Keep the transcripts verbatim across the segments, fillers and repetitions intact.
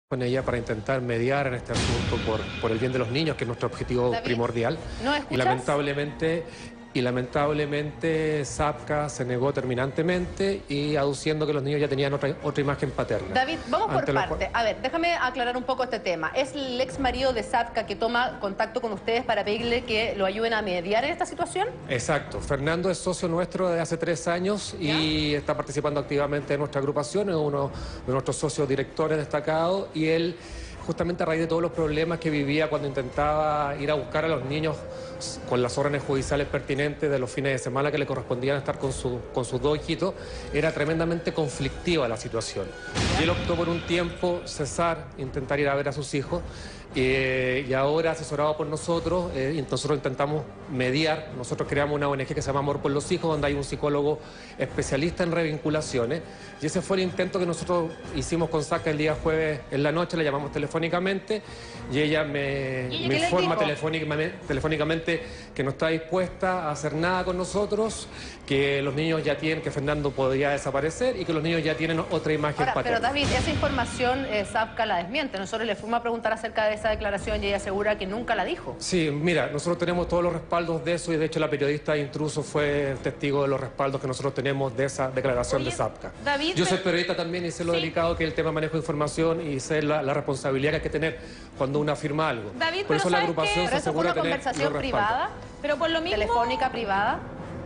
con ella para intentar mediar en este asunto por, por el bien de los niños, que es nuestro objetivo David, primordial. ¿no escuchas? Y lamentablemente, y lamentablemente SAPCA se negó terminantemente y aduciendo que los niños ya tenían otra, otra imagen paterna. David, vamos por Ante lo parte. cual- A ver, déjame aclarar un poco este tema. ¿Es el ex marido de SAPCA que toma contacto con ustedes para pedirle que lo ayuden a mediar en esta situación? Exacto. Fernando es socio nuestro de hace tres años y está participando activamente en nuestra agrupación, es uno de nuestros socios directores destacados, y él, justamente a raíz de todos los problemas que vivía cuando intentaba ir a buscar a los niños con las órdenes judiciales pertinentes de los fines de semana que le correspondían estar con, su, con sus dos hijitos, era tremendamente conflictiva la situación. Y él optó por un tiempo cesar, intentar ir a ver a sus hijos, eh, y ahora, asesorado por nosotros, eh, nosotros intentamos mediar. Nosotros creamos una O N G que se llama Amor por los Hijos, donde hay un psicólogo especialista en revinculaciones, y ese fue el intento que nosotros hicimos con SAPCA el día jueves en la noche. La llamamos telefónicamente y ella me, ¿Y ella me qué les informa dijo? telefónicamente, telefónicamente que no está dispuesta a hacer nada con nosotros, que los niños ya tienen, que Fernando podría desaparecer y que los niños ya tienen otra imagen Ahora, paterna. pero David, esa información eh, SAPCA la desmiente. Nosotros le fuimos a preguntar acerca de esa declaración y ella asegura que nunca la dijo. Sí, mira, nosotros tenemos todos los respaldos de eso, y de hecho la periodista intruso fue testigo de los respaldos que nosotros tenemos de esa declaración Oye, de SAPCA. David, Yo soy pero- periodista también y sé lo Sí. delicado que es el tema de manejo de información y sé la, la responsabilidad que hay que tener cuando uno afirma algo. David, por pero eso la ¿sabes agrupación qué? se Pero eso fue asegura una de tener conversación los respaldos. privada, Pero por lo mismo, telefónica privada.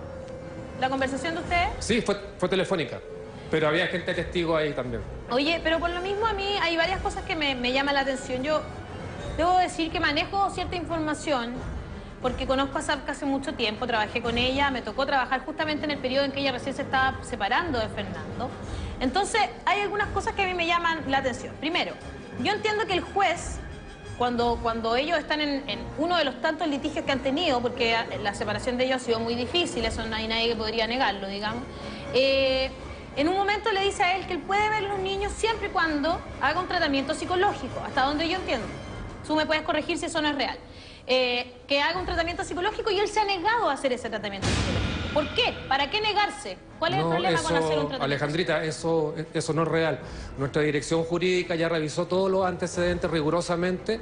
la conversación de ustedes. Sí, fue, fue telefónica, pero había gente testigo ahí también. Oye, pero por lo mismo a mí hay varias cosas que me, me llaman la atención. Yo debo decir que manejo cierta información porque conozco a SAPCA hace mucho tiempo, trabajé con ella, me tocó trabajar justamente en el periodo en que ella recién se estaba separando de Fernando. Entonces, hay algunas cosas que a mí me llaman la atención. Primero, yo entiendo que el juez, cuando, cuando ellos están en, en uno de los tantos litigios que han tenido, porque la separación de ellos ha sido muy difícil, eso no hay nadie que podría negarlo, digamos, eh, en un momento le dice a él que él puede ver a los niños siempre y cuando haga un tratamiento psicológico, hasta donde yo entiendo. Tú me puedes corregir si eso no es real. Eh, que haga un tratamiento psicológico, y él se ha negado a hacer ese tratamiento psicológico. ¿Por qué? ¿Para qué negarse? ¿Cuál es el No, problema eso, con hacer un tratamiento? Alejandrita, eso, eso no es real. Nuestra dirección jurídica ya revisó todos los antecedentes rigurosamente,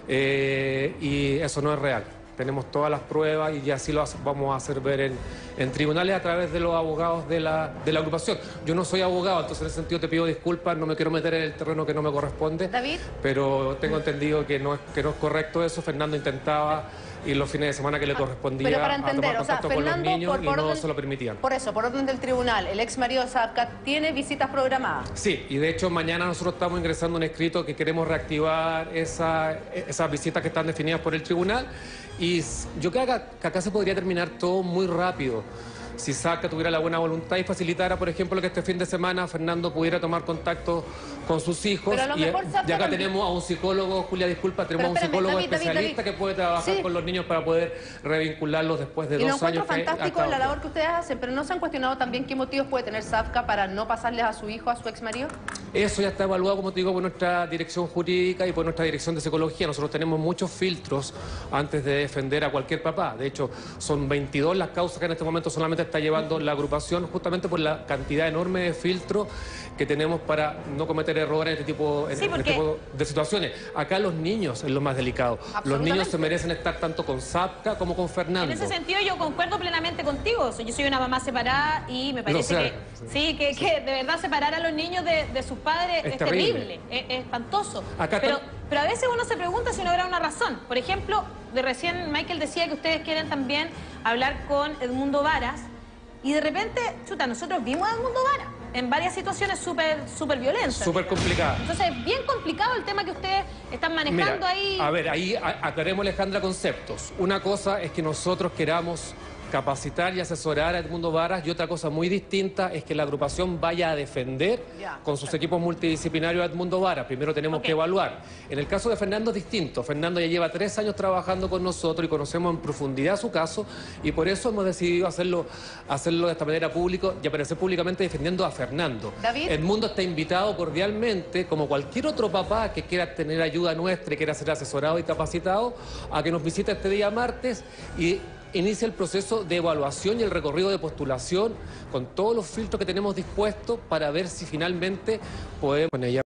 eh, y eso no es real. Tenemos todas las pruebas y así lo hace- vamos a hacer ver en, en tribunales a través de los abogados de la, de la agrupación. Yo no soy abogado, entonces en ese sentido te pido disculpas, no me quiero meter en el terreno que no me corresponde. David. Pero tengo entendido que no es, que no es correcto eso. Fernando intentaba ir los fines de semana que le correspondía Pero para a entender, tomar o sea, contacto con los Fernando, niños por, y por no orden, se lo permitían. por eso, por orden del tribunal, el ex marido de SAPCA tiene visitas programadas. Sí, y de hecho mañana nosotros estamos ingresando un escrito que queremos reactivar esa, esas visitas que están definidas por el tribunal, y s- yo creo que acá, que acá se podría terminar todo muy rápido. Si SAPCA tuviera la buena voluntad y facilitara, por ejemplo, que este fin de semana Fernando pudiera tomar contacto con sus hijos. Pero a lo y, mejor SAPCA y acá también- tenemos a un psicólogo, Julia, disculpa, tenemos a un espérame, psicólogo David, David, especialista David. que puede trabajar Sí. con los niños para poder revincularlos después de Y lo dos encuentro años. que fantástico ha en la estado- labor que ustedes hacen, pero ¿no se han cuestionado también qué motivos puede tener SAPCA para no pasarles a su hijo, a su ex marido? Eso ya está evaluado, como te digo, por nuestra dirección jurídica y por nuestra dirección de psicología. Nosotros tenemos muchos filtros antes de defender a cualquier papá. De hecho, son veintidós las causas que en este momento solamente está llevando la agrupación, justamente por la cantidad enorme de filtros que tenemos para no cometer errores en este tipo, en Sí, este porque- tipo de situaciones. Acá los niños es lo más delicado. Los Absolutamente. niños se merecen estar tanto con SAPCA como con Fernando. En ese sentido yo concuerdo plenamente contigo. O sea, yo soy una mamá separada y me parece Lo sé, que sí, que, que de verdad separar a los niños de, de sus padres Es es, terrible. terrible, es, es espantoso. Acá pero, está- pero a veces uno se pregunta si no habrá una razón. Por ejemplo, de recién Michael decía que ustedes quieren también hablar con Edmundo Varas, y de repente, chuta, nosotros vimos a Edmundo Varas en varias situaciones súper súper violentas. Súper complicada. Entonces, es bien complicado el tema que ustedes están manejando Mira, ahí. A ver, ahí a- aclaremos, Alejandra, conceptos. Una cosa es que nosotros queramos capacitar y asesorar a Edmundo Varas, y otra cosa muy distinta es que la agrupación vaya a defender Ya. con sus equipos multidisciplinarios a Edmundo Varas. Primero tenemos Ok. que evaluar. En el caso de Fernando es distinto. Fernando ya lleva tres años trabajando con nosotros y conocemos en profundidad su caso, y por eso hemos decidido hacerlo, hacerlo de esta manera público y aparecer públicamente defendiendo a Fernando. David. Edmundo está invitado cordialmente, como cualquier otro papá que quiera tener ayuda nuestra y quiera ser asesorado y capacitado, a que nos visite este día martes y inicia el proceso de evaluación y el recorrido de postulación con todos los filtros que tenemos dispuestos para ver si finalmente podemos con ella.